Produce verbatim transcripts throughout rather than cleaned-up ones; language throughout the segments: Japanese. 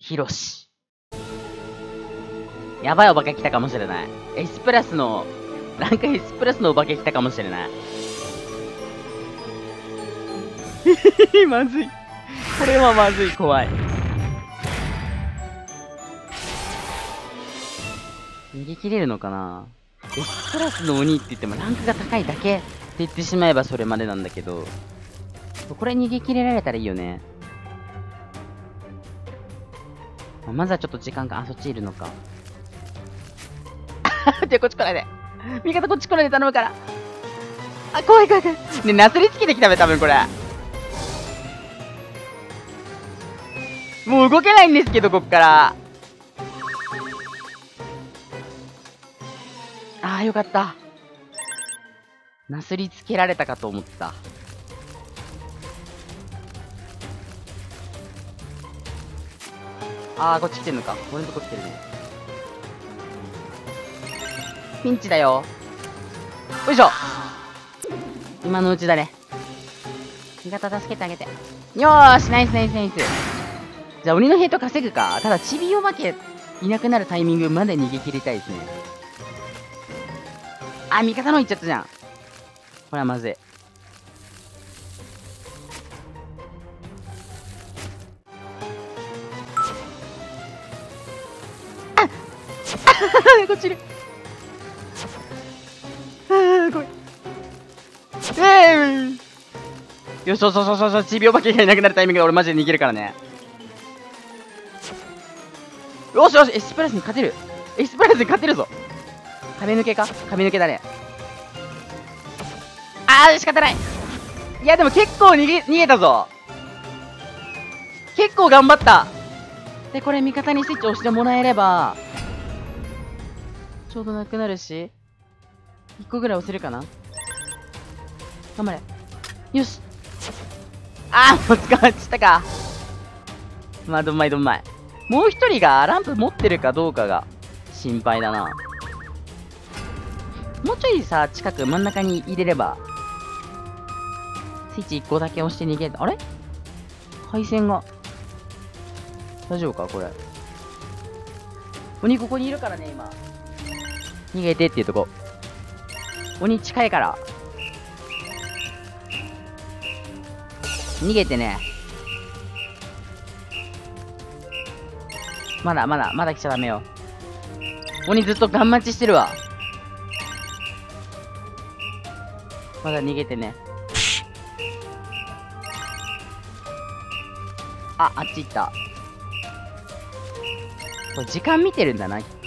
ヒロシ。やばいお化け来たかもしれない。S プラスの、なんか S プラスのお化け来たかもしれない。まずい。これはまずい、怖い。逃げ切れるのかな？ S プラスの鬼って言ってもランクが高いだけって言ってしまえばそれまでなんだけど、これ逃げ切れられたらいいよね。まずはちょっと時間が、あ、そっちいるのか。じゃあこっち来ないで。味方こっち来ないで頼むから。あ、怖い怖い怖い。ね、なすりつけてきたべ、多分これ。もう動けないんですけど、こっから。ああ、よかった。なすりつけられたかと思った。ああ、こっち来てんのか。俺のとこ来てるね。ピンチだよ。よいしょ。今のうちだね。味方助けてあげて。よーし、ナイスナイスナイス。じゃあ鬼のヘイト稼ぐか。ただ、チビお化けいなくなるタイミングまで逃げ切りたいですね。あ、味方の行っちゃったじゃん。これはまずい。あっこっちいる。あー、ごめん。えー、よし、そうそうそうそう、ちびお化けがいなくなるタイミングで俺マジで逃げるからね。よしよし、エスプラスに勝てる。エスプラスに勝てるぞ。壁抜けか、壁抜けだね。あー、仕方ない。いや、でも結構逃げ、逃げたぞ。結構頑張った。で、これ味方にスイッチ押してもらえれば、ちょうどなくなるし、いっこぐらい押せるかな。頑張れ。よし。あー、もう捕まっちゃったか。まあ、どんまいどんまい。もう一人がランプ持ってるかどうかが心配だな。もうちょいさ、近く真ん中に入れれば、スイッチいっこだけ押して逃げる。あれ配線が。大丈夫かこれ。鬼ここにいるからね、今。逃げてっていうとこ。鬼近いから。逃げてね。まだまだまだ来ちゃダメよ。鬼ずっとガン待ちしてるわ。まだ逃げてね。あ、あっち行った。これ時間見てるんだな、きっと。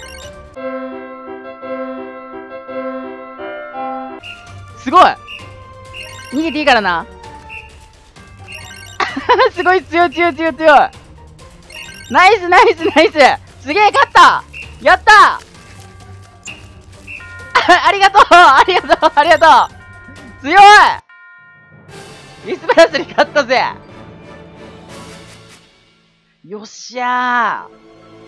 すごい逃げていいからな。すごい強い強い強い強い。ナイスナイスナイス。すげえ勝った。やったありがとうありがとうありがとう。強い。イスプラスに勝ったぜ。よっしゃー。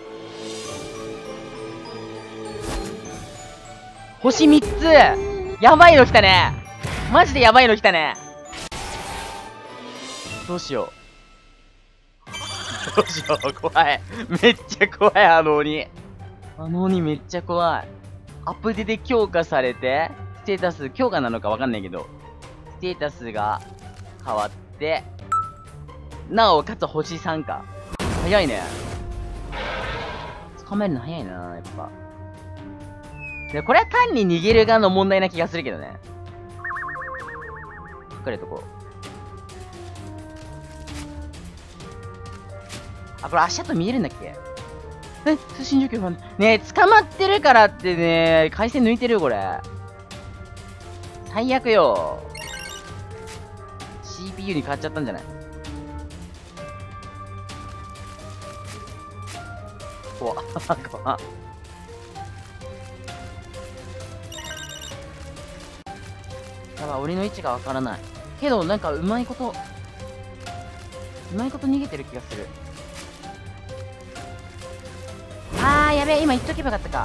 星みっつ。やばいの来たね。マジでやばいの来たね。どうしよう。どうしよう。怖い。めっちゃ怖い、あの鬼。あの鬼めっちゃ怖い。アップデで強化されて、ステータス、強化なのかわかんないけど、ステータスが変わって、なおかつ星さんか。早いね。捕まえるの早いな、やっぱ。で、これは単に逃げる側の問題な気がするけどね。隠れとこう。あ、これ足跡見えるんだっけ？え、通信状況がねえ、捕まってるからってね、回線抜いてるよ、これ。最悪よ。シーピーユー に変わっちゃったんじゃない？怖っ。怖っ。やばい、俺の位置がわからない。けど、なんか、うまいこと、うまいこと逃げてる気がする。あー、やべえ、今言っとけばよかったか。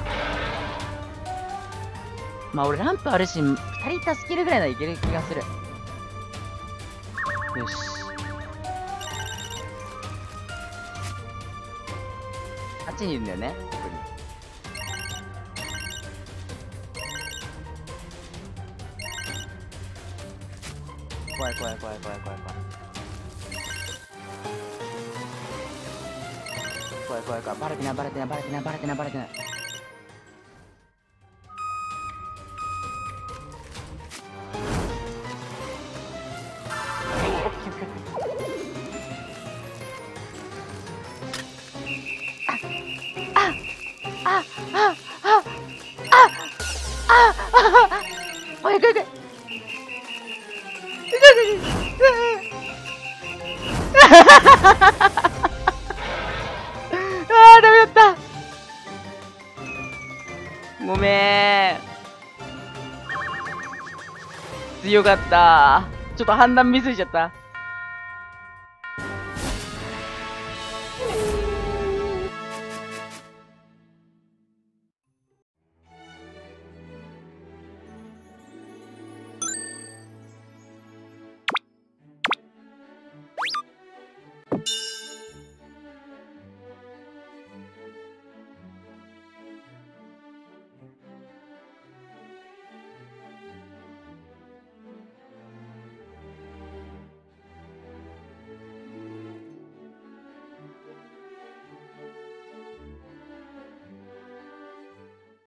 まあ、俺ランプあるし、二人助けるぐらいならいける気がする。よし。 ちにいるんだよね、ここに。怖い怖い怖い怖い怖い怖い。怖い怖い怖い。バレてないバレてないバレてないバレてないバレてない。ああああああおい、いけいけ。あー、ダメだった。ごめーん。強かった。ちょっと判断ミスしちゃった。